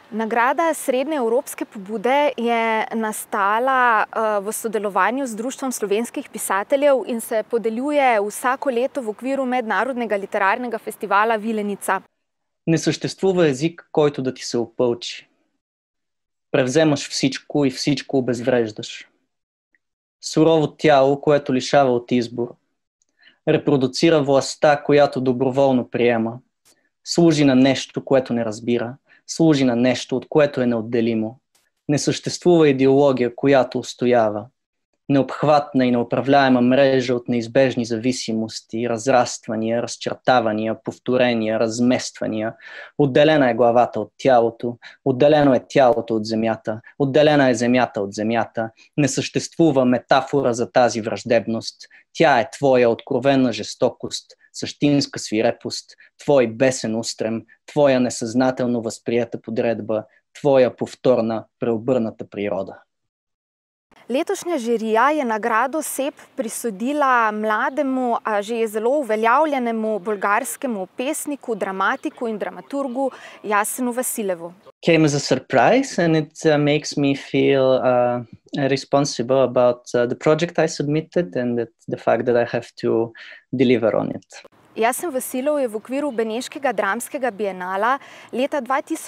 Nagrada srednje evropske pobude je nastala v sodelovanju z Društvom slovenskih pisateljev in se podeljuje vsako leto в оквиру Меднароднega литерарнega фестиваля Виленица. Не съществува език, който да ти се опълчи. Превземаш всичко и всичко обезвреждаш. Сурово тяло, което лишава от избор. Репродуцира властта, която доброволно приема. Служи на нещо, което не разбира. Служи на нещо, от което е неотделимо. Не съществува идеология, която устоява. Необхватна и неуправляема мрежа от неизбежни зависимости, разраствания, разчертавания, повторения, размествания. Отделена е главата от тялото, отделено е тялото от земята, отделена е земята от земята. Не съществува метафора за тази враждебност. Тя е твоя откровена жестокост, същинска свирепост, твой бесен устрем, твоя несъзнателно възприета подредба, твоя повторна, преобърната природа. Letošnja žirija je nagrado SEP prisodila mlademu, a že zelo uveljavljenemu bolgarskemu pesniku, dramatiku in dramaturgu Jasenu Vasilevu. Came as a surprise and it makes me feel responsible about the project I submitted and the fact that I have to deliver on it. Jasen Vasilov je v okviru Beneškega dramskega bienala leta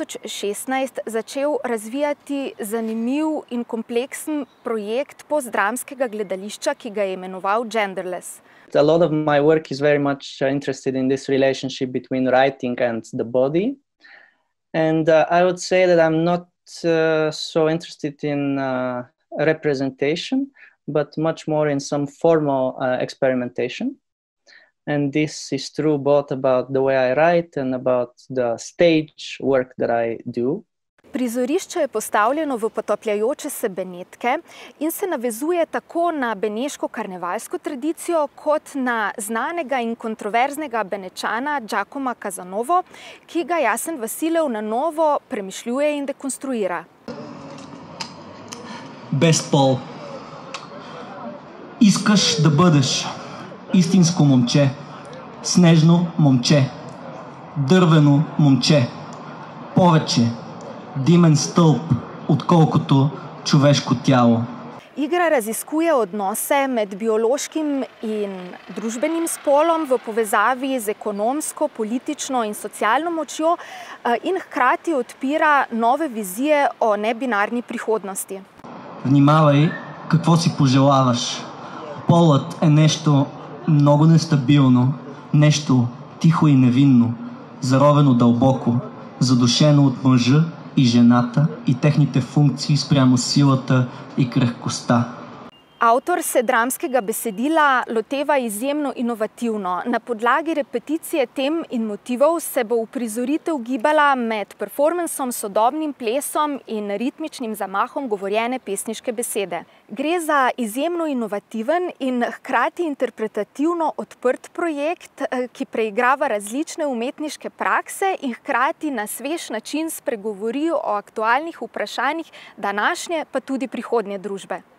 2016 začel razvijati zanimiv in kompleksen projekt postdramskega gledališča, ki ga je imenoval Genderless. A lot of my work is very much interested in this relationship between writing and the body. And I would say that I'm not so interested in representation, but much more in some formal experimentation. And this is true both about the way I write and about the stage work that I do. Prizorišče je postavljeno v potapljajoče se Benetke in se navezuje tako na beneško karnevalsko tradicijo kot na znanega in kontroverznega Benečana Giacomo Casanovo, ki ga Jasen Vasilev na novo premišljuje in dekonstruira. Без пол. Искаш да бъдеш истинско момче, снежно момче, дървено момче, повече димен стълб, отколкото човешко тяло. Igra raziskuje odnose med biološkim in družbenim spolom v povezavi z ekonomsko, politično in socialno močjo in hkrati odpira nove vizije o nebinarni prihodnosti. Внимавай какво си пожелаваш. Полът е нещо много нестабилно, нещо тихо и невинно, заровено дълбоко, задушено от мъжа и жената и техните функции спрямо силата и крехкостта. Avtor se dramskega besedila loteva izjemno inovativno. Na podlagi repeticije tem in motivov se bo uprizoritev gibala med performansom, sodobnim plesom in ritmičnim zamahom govorjene pesniške besede. Gre za izjemno inovativen in hkrati interpretativno odprt projekt, ki preigrava različne umetniške prakse in hkrati na svež način spregovori o aktualnih vprašanjih današnje pa tudi prihodnje družbe.